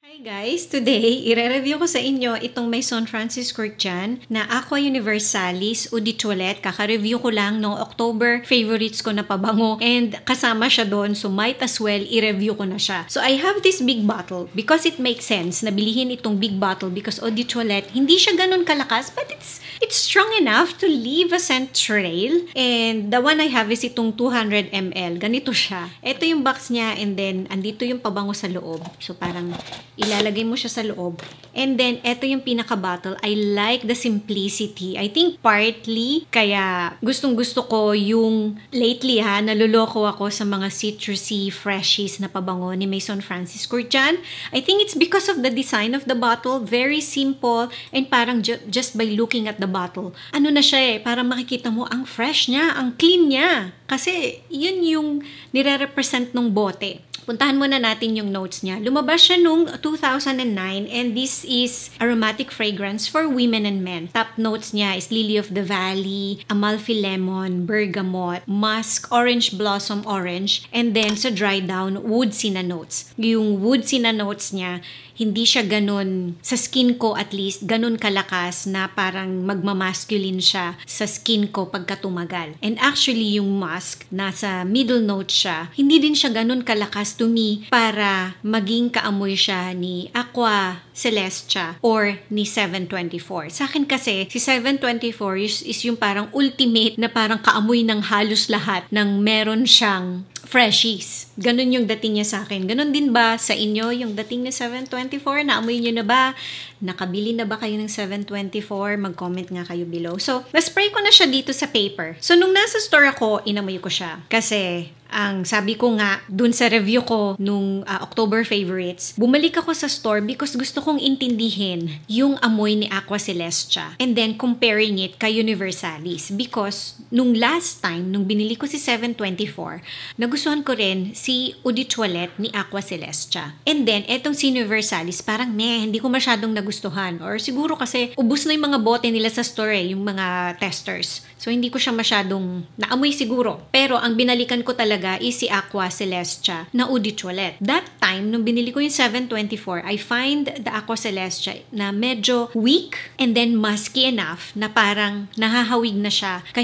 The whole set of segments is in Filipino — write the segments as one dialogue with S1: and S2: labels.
S1: Hi guys! Today, i-review ko sa inyo itong Maison Kurkdjian na Aqua Universalis Eau de Toilette. Kaka-review ko lang no October favorites ko na pabango and kasama siya doon, so might as well i-review ko na siya. So I have this big bottle because it makes sense na bilihin itong big bottle because Eau de Toilette hindi siya ganun kalakas but it's strong enough to leave a scent trail. And the one I have is itong 200 ml. Ganito siya. Ito yung box niya and then andito yung pabango sa loob. So parang ilalagay mo siya sa loob. And then, eto yung pinaka-bottle. I like the simplicity. I think partly, kaya gustong-gusto ko yung lately naluloko ako sa mga citrusy, freshies na pabango ni Maison Kurkdjian. I think it's because of the design of the bottle. Very simple and parang just by looking at the bottle. Ano na siya parang makikita mo ang fresh niya, ang clean niya. Kasi yun yung nire-represent ng bote. Puntahan muna natin yung notes niya. Lumabas siya nung 2009 and this is aromatic fragrance for women and men. Top notes niya is Lily of the Valley, Amalfi Lemon, Bergamot, Musk, Orange Blossom Orange, and then sa dry down, woodsy na notes. Yung woodsy na notes niya, hindi siya ganun, sa skin ko at least, ganun kalakas na parang magmamasculine siya sa skin ko pagka tumagal. And actually, yung musk, nasa middle note siya, hindi din siya ganun kalakas to me para maging kaamoy siya ni Aqua Celestia or ni 724. Sa akin kasi, si 724 is yung parang ultimate na parang kaamoy ng halos lahat ng meron siyang freshies. Ganun yung dating niya sa akin. Ganun din ba sa inyo yung dating ni 724? Naamoy nyo na ba? Nakabili na ba kayo ng 724? Mag-comment nga kayo below. So, na-spray ko na siya dito sa paper. So, nung nasa store ako, inamoy ko siya. Kasi, ang sabi ko nga, dun sa review ko nung October favorites, bumalik ako sa store because gusto kong intindihin yung amoy ni Aqua Celestia and then comparing it kay Universalis because nung last time, nung binili ko si 724, nagustuhan ko rin si Eau de Toilette ni Aqua Celestia. And then, etong si Universalis, parang hindi ko masyadong nagustuhan or siguro kasi ubus na yung mga bote nila sa store yung mga testers. So, hindi ko siya masyadong naamoy siguro. Pero, ang binalikan ko talaga is si Aqua Celestia na Eau de Toilette. That time, nung binili ko yung 724, I find the Aqua Celestia na medyo weak and then musky enough na parang nahahawig na siya kay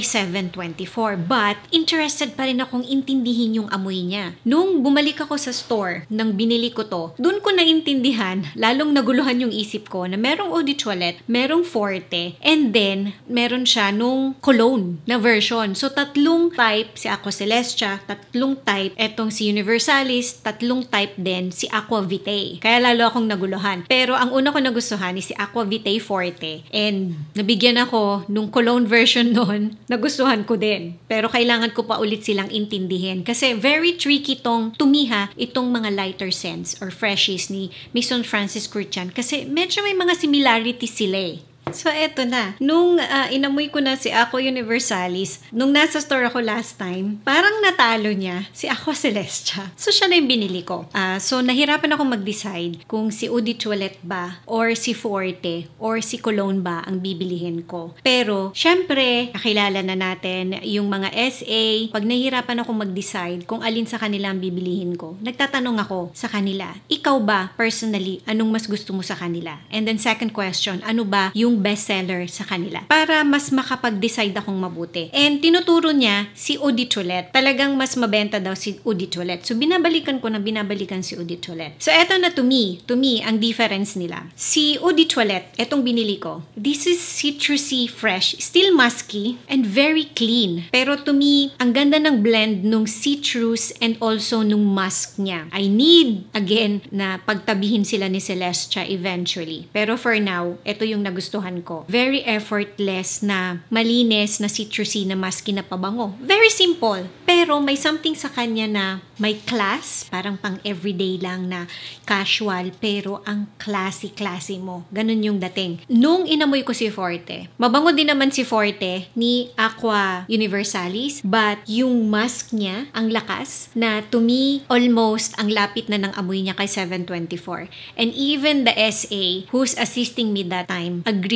S1: 724. But, interested pa rin akong intindihin yung amoy niya. Nung bumalik ako sa store nang binili ko to, dun ko naintindihan, lalong naguluhan yung isip ko na merong Eau de Toilette, merong Forte, and then meron siya nung cologne na version. So, tatlong type si Aqua Celestia, tatlong type etong si Universalis, tatlong type din si Aqua Vitae. Kaya lalo akong naguluhan. Pero ang una ko nagustuhan is si Aqua Vitae Forte. And nabigyan ako nung cologne version nun, nagustuhan ko din. Pero kailangan ko pa ulit silang intindihin. Kasi very tricky tong tumiha itong mga lighter scents or freshies ni Maison Kurkdjian. Kasi medyo may mga similarities sila So, eto na. Nung inamoy ko na si Aqua Universalis, nung nasa store ako last time, parang natalo niya si Aqua Celestia. So, siya na yung binili ko. So, nahirapan ako mag-decide kung si Eau de Toilette ba, or si Forte, or si Cologne ba ang bibilihin ko. Pero, syempre, nakilala na natin yung mga SA. Pag nahirapan ako mag-decide kung alin sa kanila ang bibilihin ko, nagtatanong ako sa kanila, ikaw ba, personally, anong mas gusto mo sa kanila? And then, second question, ano ba yung bestseller sa kanila para mas makapag-decide akong mabuti. And tinuturo niya si Eau de Toilette. Talagang mas mabenta daw si Eau de Toilette. So, binabalikan ko na binabalikan si Eau de Toilette. So, eto na to me, ang difference nila. Si Eau de Toilette, etong binili ko, this is citrusy, fresh, still musky, and very clean. Pero to me, ang ganda ng blend nung citrus and also nung musk niya. I need, again, na pagtabihin sila ni Celestia eventually. Pero for now, eto yung nagustuhan ko. Very effortless na malinis na citrusy na musky na pabango. Very simple. Pero may something sa kanya na may class. Parang pang everyday lang na casual. Pero ang classy mo. Ganun yung dating. Nung inamoy ko si Forte, mabango din naman si Forte ni Aqua Universalis. But yung musk niya, ang lakas na to me, almost ang lapit na ng amoy niya kay 724. And even the SA who's assisting me that time, agree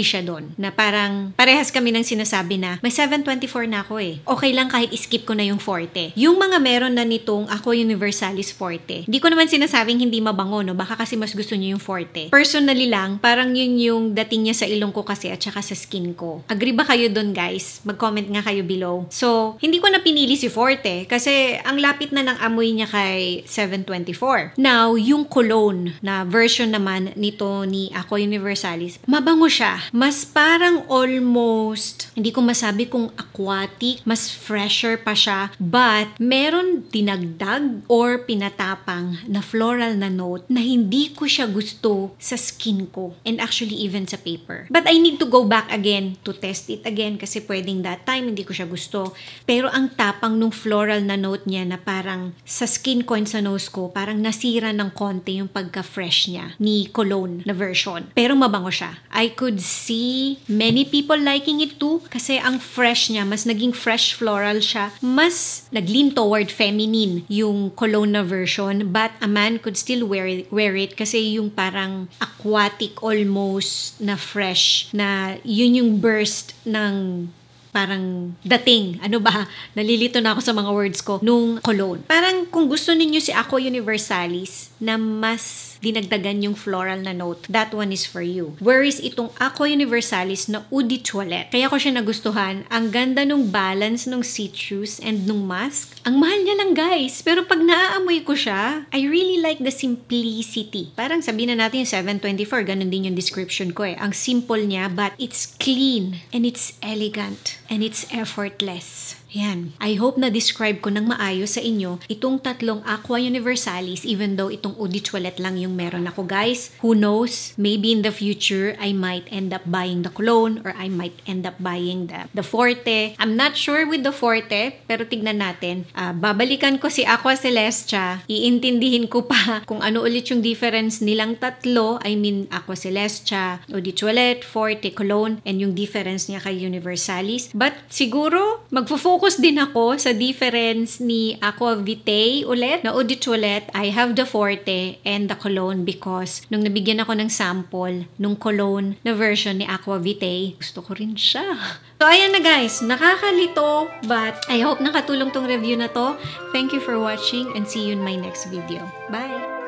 S1: agree siya doon. Na parang parehas kami ng sinasabi na may 724 na ako eh. Okay lang kahit skip ko na yung FORTE. Yung mga meron na nitong Aqua Universalis FORTE, hindi ko naman sinasabing hindi mabango, no? Baka kasi mas gusto niyo yung FORTE. Personally lang, parang yun yung dating niya sa ilong ko kasi at saka sa skin ko. Agree ba kayo doon, guys? Mag-comment nga kayo below. So, hindi ko na pinili si FORTE kasi ang lapit na ng amoy niya kay 724. Now, yung cologne na version naman nito ni Aqua Universalis, mabango siya. Mas parang almost, hindi ko masabi kung aquatic, mas fresher pa siya, but meron dinagdag or pinatapang na floral na note na hindi ko siya gusto sa skin ko and actually even sa paper. But I need to go back again to test it again kasi pwedeng that time hindi ko siya gusto. Pero ang tapang nung floral na note niya na parang sa skin ko and sa nose ko, parang nasira ng konti yung pagka-fresh niya ni cologne na version. Pero mabango siya. I could see many people liking it too kasi ang fresh niya, mas naging fresh floral siya. Mas nag-lean toward feminine yung cologne na version, but a man could still wear it kasi yung parang aquatic almost na fresh na yun yung burst ng parang dating. Ano ba? Nalilito na ako sa mga words ko. Nung cologne. Parang kung gusto ninyo si Aqua Universalis na mas dinagdagan yung floral na note, that one is for you. Whereas itong Aqua Universalis na Eau de Toilette, kaya ko siya nagustuhan. Ang ganda nung balance nung citrus and nung musk. Ang mahal niya lang, guys. Pero pag naaamoy ko siya, I really like the simplicity. Parang sabihin na natin 724, ganun din yung description ko eh. Ang simple niya, but it's clean and it's elegant and it's effortless. Yan. I hope na describe ko ng maayos sa inyo itong tatlong Aqua Universalis even though itong Eau de Toilette lang yung meron ako, guys. Who knows? Maybe in the future, I might end up buying the cologne or I might end up buying the FORTE. I'm not sure with the FORTE, pero tignan natin. Babalikan ko si Aqua Celestia. Iintindihin ko pa kung ano ulit yung difference nilang tatlo. I mean, Aqua Celestia, Eau de Toilette, FORTE, cologne, and yung difference niya kay Universalis. But siguro, magfo-focus din ako sa difference ni Aqua Vitae ulit na Eau de Toilette. I have the FORTE and the cologne because nung nabigyan ako ng sample nung cologne na version ni Aqua Vitae, gusto ko rin siya. So ayan na, guys, nakakalito but I hope nakatulong tong review na to. Thank you for watching and see you in my next video. Bye!